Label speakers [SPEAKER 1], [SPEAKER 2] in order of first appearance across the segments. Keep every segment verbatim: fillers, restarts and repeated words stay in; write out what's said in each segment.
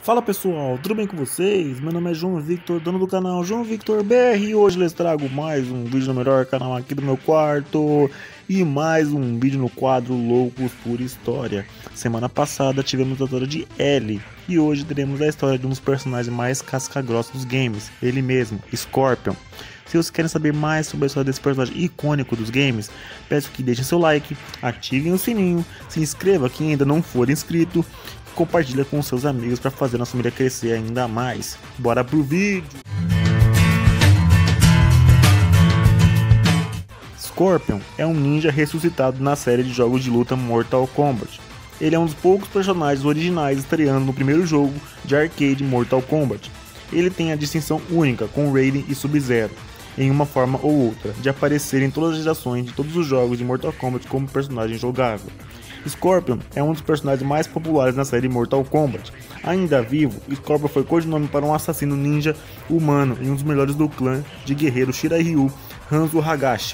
[SPEAKER 1] Fala pessoal, tudo bem com vocês? Meu nome é João Victor, dono do canal João Victor B R, e hoje lhes trago mais um vídeo no melhor canal aqui do meu quarto e mais um vídeo no quadro Loucos por História. Semana passada tivemos a história de Ellie e hoje teremos a história de um dos personagens mais casca-grossa dos games, ele mesmo, Scorpion. Se vocês querem saber mais sobre a história desse personagem icônico dos games, peço que deixem seu like, ativem o sininho, se inscreva quem ainda não for inscrito, compartilha com seus amigos para fazer nossa família crescer ainda mais. Bora pro vídeo! Scorpion é um ninja ressuscitado na série de jogos de luta Mortal Kombat. Ele é um dos poucos personagens originais estreando no primeiro jogo de arcade Mortal Kombat. Ele tem a distinção única com Raiden e Sub-Zero, em uma forma ou outra, de aparecer em todas as gerações de todos os jogos de Mortal Kombat como personagem jogável. Scorpion é um dos personagens mais populares na série Mortal Kombat. Ainda vivo, Scorpion foi codinome para um assassino ninja humano e um dos melhores do clã de guerreiro Shirai Ryu, Hanzo Hagashi.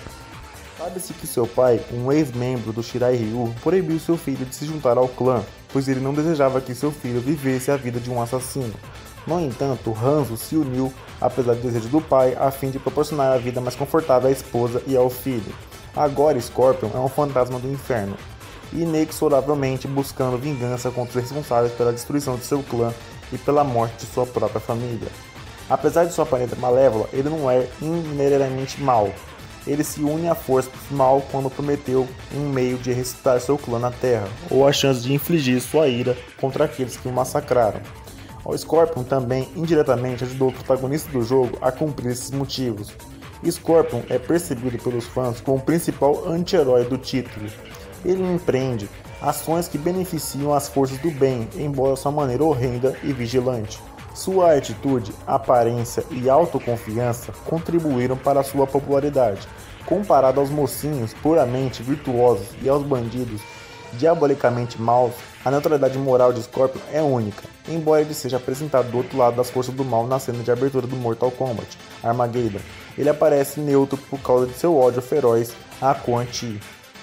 [SPEAKER 1] Sabe-se que seu pai, um ex-membro do Shirai Ryu, proibiu seu filho de se juntar ao clã, pois ele não desejava que seu filho vivesse a vida de um assassino. No entanto, Hanzo se uniu, apesar do desejo do pai, a fim de proporcionar a vida mais confortável à esposa e ao filho. Agora Scorpion é um fantasma do inferno, inexoravelmente buscando vingança contra os responsáveis pela destruição de seu clã e pela morte de sua própria família. Apesar de sua aparência malévola, ele não é inerente mau. Ele se une à força do mal quando prometeu um meio de ressuscitar seu clã na Terra, ou a chance de infligir sua ira contra aqueles que o massacraram. O Scorpion também, indiretamente, ajudou o protagonista do jogo a cumprir esses motivos. Scorpion é percebido pelos fãs como o principal anti-herói do título. Ele empreende ações que beneficiam as forças do bem, embora sua maneira horrenda e vigilante. Sua atitude, aparência e autoconfiança contribuíram para sua popularidade. Comparado aos mocinhos puramente virtuosos e aos bandidos diabolicamente maus, a neutralidade moral de Scorpion é única, embora ele seja apresentado do outro lado das forças do mal na cena de abertura do Mortal Kombat, Armageddon. Ele aparece neutro por causa de seu ódio feroz a Quan Chi.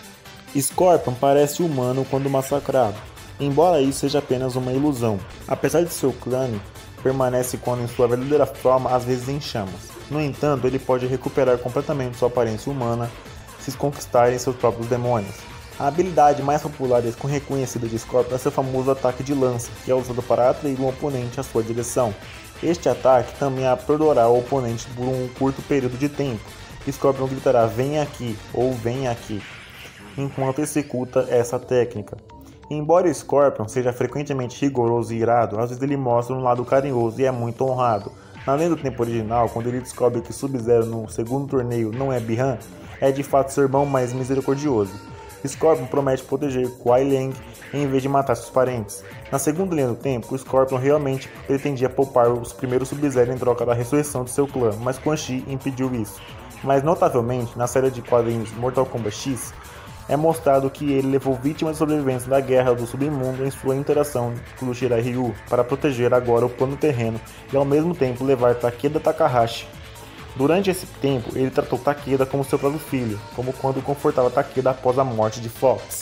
[SPEAKER 1] Scorpion parece humano quando massacrado, embora isso seja apenas uma ilusão. Apesar de seu crânio permanece quando em sua verdadeira forma, às vezes em chamas. No entanto, ele pode recuperar completamente sua aparência humana se conquistarem seus próprios demônios. A habilidade mais popular e reconhecida de Scorpion é seu famoso ataque de lança, que é usado para atrair um oponente à sua direção. Este ataque também atordoará o oponente por um curto período de tempo. Scorpion gritará "vem aqui" ou "vem aqui", enquanto executa essa técnica. Embora Scorpion seja frequentemente rigoroso e irado, às vezes ele mostra um lado carinhoso e é muito honrado. Na lenda do tempo original, quando ele descobre que Sub-Zero no segundo torneio não é Bi-Han, é de fato seu irmão mais misericordioso. Scorpion promete proteger Kuai Liang em vez de matar seus parentes. Na segunda linha do tempo, Scorpion realmente pretendia poupar os primeiros Sub-Zero em troca da ressurreição de seu clã, mas Quan Chi impediu isso. Mas notavelmente, na série de quadrinhos Mortal Kombat X, é mostrado que ele levou vítimas de sobreviventes da Guerra do Submundo em sua interação com o Shirai Ryu para proteger agora o plano terreno e ao mesmo tempo levar Takeda Takahashi. Durante esse tempo, ele tratou Takeda como seu próprio filho, como quando confortava Takeda após a morte de Fox.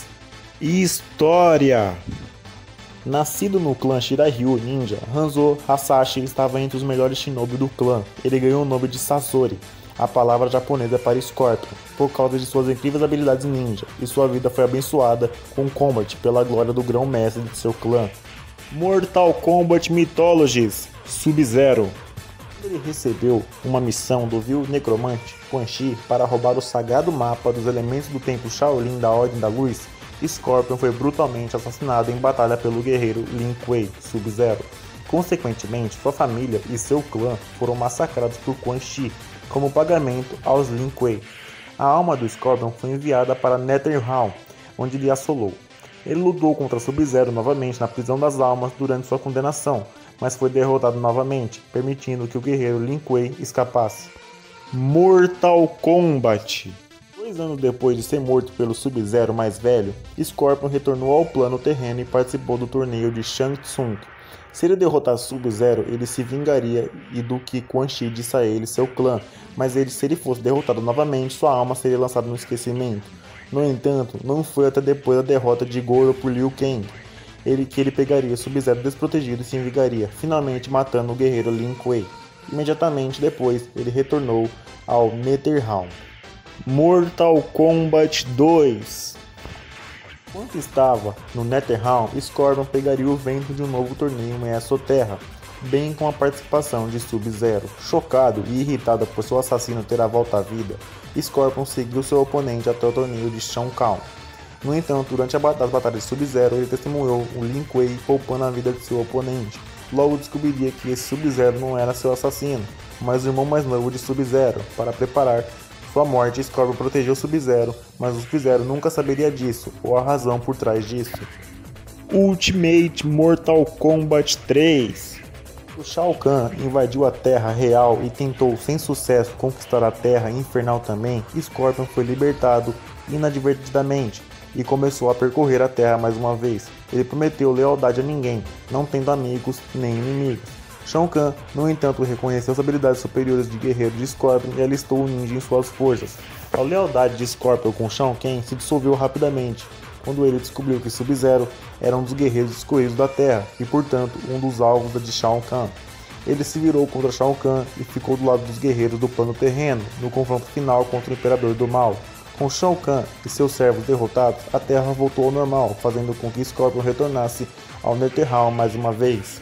[SPEAKER 1] História! Nascido no clã Shirai Ryu Ninja, Hanzo Hasashi estava entre os melhores shinobi do clã. Ele ganhou o nome de Sasori, a palavra japonesa para Scorpion, por causa de suas incríveis habilidades ninja, e sua vida foi abençoada com Combat pela glória do grão-mestre de seu clã. Mortal Kombat Mythologies Sub-Zero. Ele recebeu uma missão do vil necromante Quan Chi para roubar o sagrado mapa dos elementos do templo Shaolin da Ordem da Luz. Scorpion foi brutalmente assassinado em batalha pelo guerreiro Lin Kuei, Sub-Zero. Consequentemente, sua família e seu clã foram massacrados por Quan Chi como pagamento aos Lin Kuei. A alma do Scorpion foi enviada para Netherrealm, onde ele assolou. Ele lutou contra Sub-Zero novamente na prisão das almas durante sua condenação, mas foi derrotado novamente, permitindo que o guerreiro Lin Kuei escapasse. Mortal Kombat. Dois anos depois de ser morto pelo Sub-Zero mais velho, Scorpion retornou ao plano terreno e participou do torneio de Shang Tsung. Se ele derrotasse Sub-Zero, ele se vingaria e do que Quan Chi disse a ele e seu clã, mas ele, se ele fosse derrotado novamente, sua alma seria lançada no esquecimento. No entanto, não foi até depois da derrota de Goro por Liu Kang. ele que ele pegaria Sub-Zero desprotegido e se vingaria, finalmente matando o guerreiro Lin Kuei. Imediatamente depois, ele retornou ao Netherrealm. Mortal Kombat dois. Enquanto estava no Netherrealm, Scorpion pegaria o vento de um novo torneio em Exoterra, bem com a participação de Sub-Zero. Chocado e irritado por seu assassino ter a volta à vida, Scorpion seguiu seu oponente até o torneio de Shao Kahn. No entanto, durante a batalha, as batalhas de Sub-Zero, ele testemunhou o Lin Kuei poupando a vida de seu oponente. Logo descobriria que esse Sub-Zero não era seu assassino, mas o irmão mais novo de Sub-Zero. Para preparar sua morte, Scorpion protegeu Sub-Zero, mas o Sub-Zero nunca saberia disso, ou a razão por trás disso. Ultimate Mortal Kombat três. O Shao Kahn invadiu a Terra Real e tentou sem sucesso conquistar a Terra Infernal também. Scorpion foi libertado inadvertidamente e começou a percorrer a Terra mais uma vez. Ele prometeu lealdade a ninguém, não tendo amigos nem inimigos. Shao Kahn, no entanto, reconheceu as habilidades superiores de guerreiro de Scorpion e alistou o ninja em suas forças. A lealdade de Scorpion com Shao Kahn se dissolveu rapidamente, quando ele descobriu que Sub-Zero era um dos guerreiros escolhidos da Terra e, portanto, um dos alvos de Shao Kahn. Ele se virou contra Shao Kahn e ficou do lado dos guerreiros do plano terreno, no confronto final contra o Imperador do Mal. Com Shao Kahn e seus servos derrotados, a Terra voltou ao normal, fazendo com que Scorpion retornasse ao Netherrealm mais uma vez.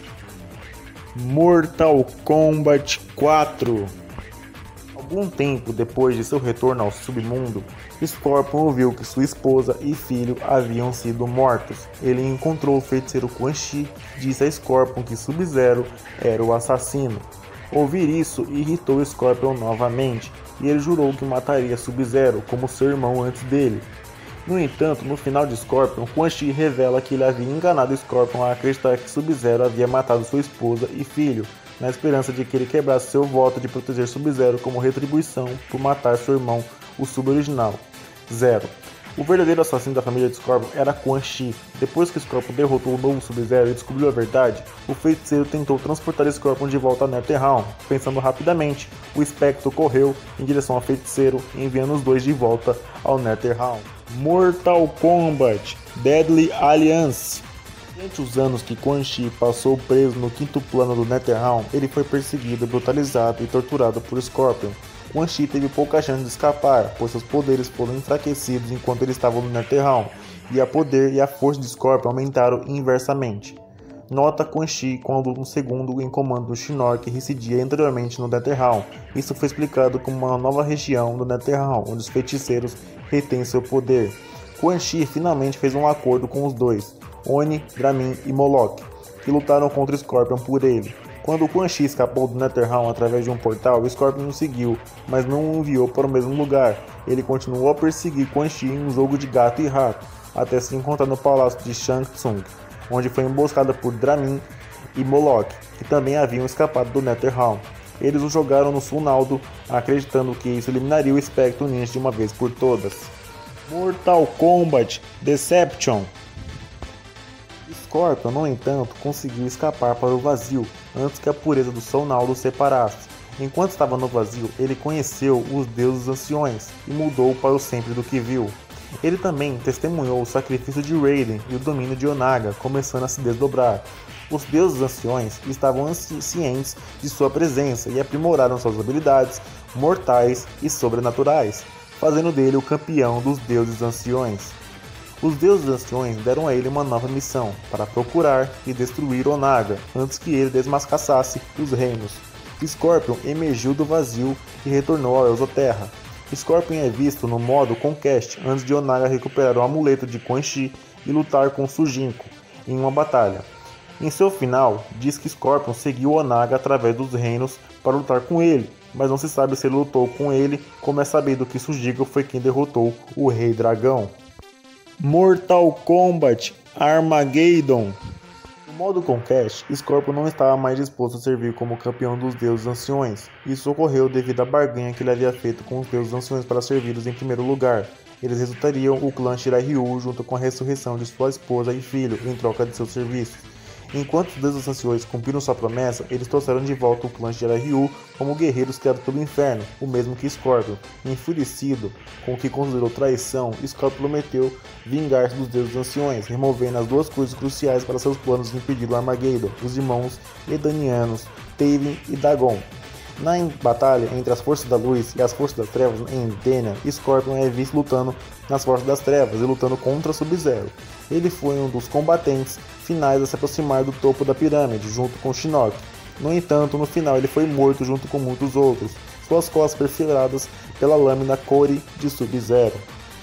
[SPEAKER 1] Mortal Kombat quatro. Algum tempo depois de seu retorno ao submundo, Scorpion ouviu que sua esposa e filho haviam sido mortos. Ele encontrou o feiticeiro Quan Chi e disse a Scorpion que Sub-Zero era o assassino. Ouvir isso irritou Scorpion novamente, e ele jurou que mataria Sub-Zero como seu irmão antes dele. No entanto, no final de Scorpion, Quan Chi revela que ele havia enganado Scorpion a acreditar que Sub-Zero havia matado sua esposa e filho, na esperança de que ele quebrasse seu voto de proteger Sub-Zero como retribuição por matar seu irmão, o Sub-Original, Zero. O verdadeiro assassino da família de Scorpion era Quan Chi. Depois que Scorpion derrotou o novo Sub-Zero e descobriu a verdade, o feiticeiro tentou transportar Scorpion de volta a Netherrealm. Pensando rapidamente, o espectro correu em direção ao feiticeiro, enviando os dois de volta ao Netherrealm. Mortal Kombat Deadly Alliance. Durante os anos que Quan Chi passou preso no quinto plano do Netherrealm, ele foi perseguido, brutalizado e torturado por Scorpion. Quan Chi teve pouca chance de escapar, pois seus poderes foram enfraquecidos enquanto ele estava no Netherrealm, e a poder e a força de Scorpion aumentaram inversamente. Nota Quan Chi quando um segundo em comando do Shinnok que residia anteriormente no Netherrealm. Isso foi explicado como uma nova região do Netherrealm, onde os feiticeiros retêm seu poder. Quan Chi finalmente fez um acordo com os dois, Oni, Dramin e Moloch, que lutaram contra Scorpion por ele. Quando Quan Chi escapou do Netherrealm através de um portal, Scorpion o seguiu, mas não o enviou para o mesmo lugar. Ele continuou a perseguir Quan Chi em um jogo de gato e rato, até se encontrar no palácio de Shang Tsung, onde foi emboscada por Dramin e Moloch, que também haviam escapado do Netherrealm. Eles o jogaram no Sunaldo, acreditando que isso eliminaria o espectro ninja de uma vez por todas. Mortal Kombat Deception. Scorpion, no entanto, conseguiu escapar para o vazio antes que a pureza do Sunaldo o separasse. Enquanto estava no vazio, ele conheceu os deuses anciões e mudou para o sempre do que viu. Ele também testemunhou o sacrifício de Raiden e o domínio de Onaga, começando a se desdobrar. Os deuses anciões estavam cientes de sua presença e aprimoraram suas habilidades mortais e sobrenaturais, fazendo dele o campeão dos deuses anciões. Os deuses anciões deram a ele uma nova missão, para procurar e destruir Onaga, antes que ele desmascarasse os reinos. Scorpion emergiu do vazio e retornou à Exoterra. Scorpion é visto no modo Conquest antes de Onaga recuperar o amuleto de Quan Chi e lutar com Sujinko em uma batalha. Em seu final, diz que Scorpion seguiu Onaga através dos reinos para lutar com ele, mas não se sabe se ele lutou com ele, como é sabido que Sujinko foi quem derrotou o Rei Dragão. Mortal Kombat Armageddon. No modo Conquest, Scorpion não estava mais disposto a servir como campeão dos deuses anciões. Isso ocorreu devido à barganha que ele havia feito com os deuses anciões para servi-los em primeiro lugar. Eles resultariam o clã Shirai Ryu junto com a ressurreição de sua esposa e filho em troca de seus serviços. Enquanto os deuses anciões cumpriram sua promessa, eles trouxeram de volta o clã Jiraiya como guerreiros criados pelo inferno, o mesmo que Scorpion. Enfurecido com o que considerou traição, Scorpion prometeu vingar-se dos deuses anciões, removendo as duas coisas cruciais para seus planos de impedir o Armageddon, os irmãos Edanianos, Taven e Dagon. Na batalha entre as Forças da Luz e as Forças das Trevas em Denia, Scorpion é visto lutando nas Forças das Trevas e lutando contra Sub-Zero. Ele foi um dos combatentes finais a se aproximar do topo da pirâmide, junto com Shinnok. No entanto, no final ele foi morto junto com muitos outros, suas costas perfuradas pela lâmina Core de Sub-Zero.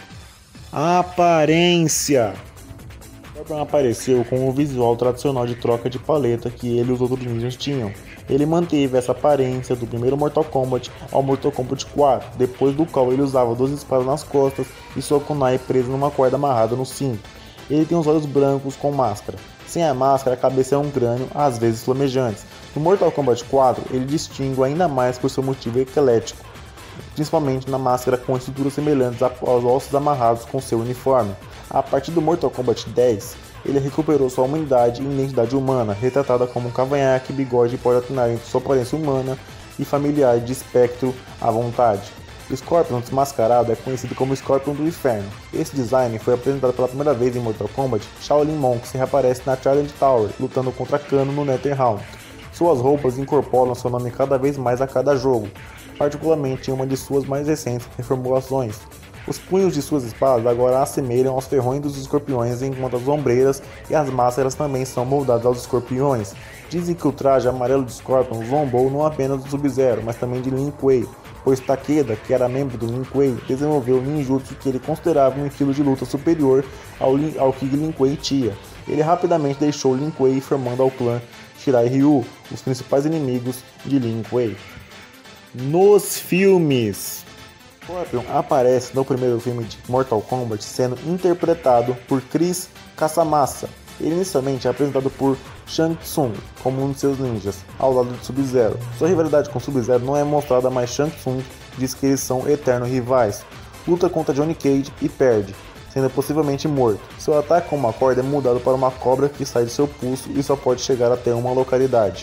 [SPEAKER 1] Aparência: Scorpion apareceu com o visual tradicional de troca de paleta que ele e os outros ninjas tinham. Ele manteve essa aparência do primeiro Mortal Kombat ao Mortal Kombat quatro, depois do qual ele usava duas espadas nas costas e sua kunai presa numa corda amarrada no cinto. Ele tem os olhos brancos com máscara. Sem a máscara, a cabeça é um crânio, às vezes flamejantes. No Mortal Kombat quatro, ele distingue ainda mais por seu motivo esquelético, principalmente na máscara com estruturas semelhantes aos ossos amarrados com seu uniforme. A partir do Mortal Kombat dez, ele recuperou sua humanidade e identidade humana, retratada como um cavanhaque, bigode e pode alternar entre sua aparência humana e familiar de espectro à vontade. Scorpion desmascarado é conhecido como Scorpion do Inferno. Esse design foi apresentado pela primeira vez em Mortal Kombat. Shaolin Monks reaparece na Challenge Tower, lutando contra Kano no Netherrealm. Suas roupas incorporam seu nome cada vez mais a cada jogo, particularmente em uma de suas mais recentes reformulações. Os punhos de suas espadas agora assemelham aos ferrões dos escorpiões, enquanto as ombreiras e as máscaras também são moldadas aos escorpiões. Dizem que o traje amarelo de Scorpion zombou não apenas do Sub-Zero, mas também de Lin Kuei, pois Takeda, que era membro do Lin Kuei, desenvolveu um ninjutsu que ele considerava um estilo de luta superior ao, ao que Lin Kuei tinha. Ele rapidamente deixou Lin Kuei, formando ao clã Shirai Ryu, os principais inimigos de Lin Kuei. Nos filmes, Scorpion aparece no primeiro filme de Mortal Kombat sendo interpretado por Chris Casamassa. Ele inicialmente é apresentado por Shang Tsung como um de seus ninjas, ao lado de Sub-Zero. Sua rivalidade com Sub-Zero não é mostrada, mas Shang Tsung diz que eles são eternos rivais. Luta contra Johnny Cage e perde, sendo possivelmente morto. Seu ataque com uma corda é mudado para uma cobra que sai de seu pulso e só pode chegar até uma localidade.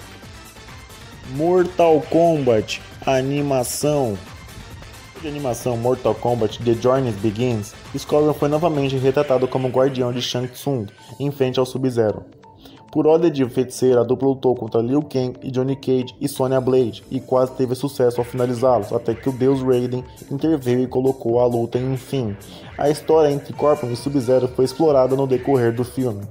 [SPEAKER 1] Mortal Kombat animação. De animação Mortal Kombat The Journey Begins, Scorpion foi novamente retratado como guardião de Shang Tsung em frente ao Sub-Zero. Por ordem de feiticeiro, a dupla lutou contra Liu Kang e Johnny Cage e Sonya Blade e quase teve sucesso ao finalizá-los, até que o deus Raiden interveio e colocou a luta em fim. A história entre Scorpion e Sub-Zero foi explorada no decorrer do filme.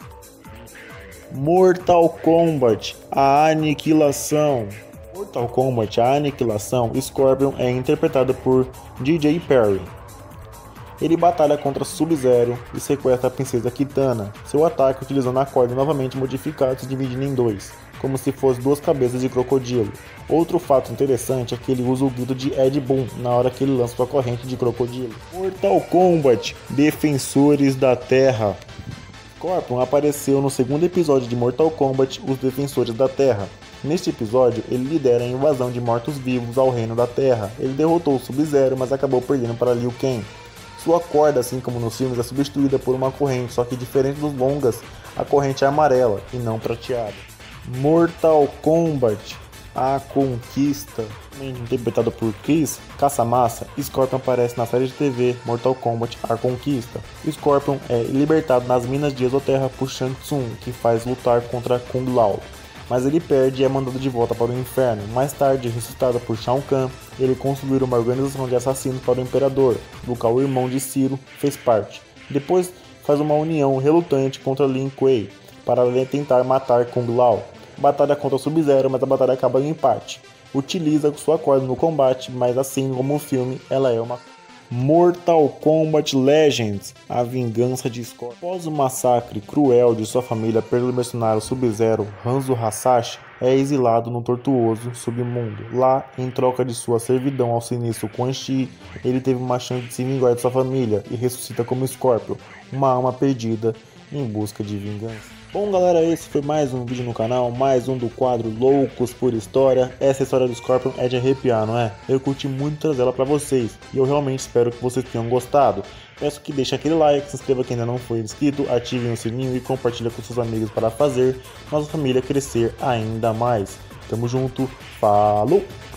[SPEAKER 1] Mortal Kombat: A Aniquilação. Mortal Kombat: A Aniquilação, Scorpion é interpretado por D J Perry. Ele batalha contra Sub-Zero e sequestra a princesa Kitana. Seu ataque utilizando a corda novamente modificada se dividindo em dois, como se fossem duas cabeças de crocodilo. Outro fato interessante é que ele usa o grito de Ed Boon na hora que ele lança sua corrente de crocodilo. Mortal Kombat: Defensores da Terra. Scorpion apareceu no segundo episódio de Mortal Kombat, Os Defensores da Terra. Neste episódio, ele lidera a invasão de mortos-vivos ao Reino da Terra. Ele derrotou o Sub-Zero, mas acabou perdendo para Liu Kang. Sua corda, assim como nos filmes, é substituída por uma corrente, só que diferente dos longas, a corrente é amarela e não prateada. Mortal Kombat: A Conquista. Interpretado por Chris Casamassa, Scorpion aparece na série de T V Mortal Kombat: A Conquista. Scorpion é libertado nas minas de Exoterra por Shang Tsung, que faz lutar contra Kung Lao, mas ele perde e é mandado de volta para o inferno. Mais tarde, ressuscitado por Shao Kahn, ele construiu uma organização de assassinos para o Imperador, do qual o irmão de Ciro fez parte. Depois faz uma união relutante contra Lin Kuei, para tentar matar Kung Lao. Batalha contra o Sub-Zero, mas a batalha acaba em empate. Utiliza sua corda no combate, mas assim como o filme, ela é uma... Mortal Kombat Legends: A Vingança de Scorpion. Após o massacre cruel de sua família pelo mercenário Sub-Zero, Hanzo Hasashi é exilado no tortuoso submundo. Lá, em troca de sua servidão ao sinistro Quan Chi, ele teve uma chance de se vingar de sua família e ressuscita como Scorpion, uma alma perdida em busca de vingança. Bom galera, esse foi mais um vídeo no canal, mais um do quadro Loucos por História. Essa história do Scorpion é de arrepiar, não é? Eu curti muito trazer ela pra vocês e eu realmente espero que vocês tenham gostado. Peço que deixem aquele like, se inscreva quem ainda não foi inscrito, ativem o sininho e compartilhem com seus amigos para fazer nossa família crescer ainda mais. Tamo junto, falou!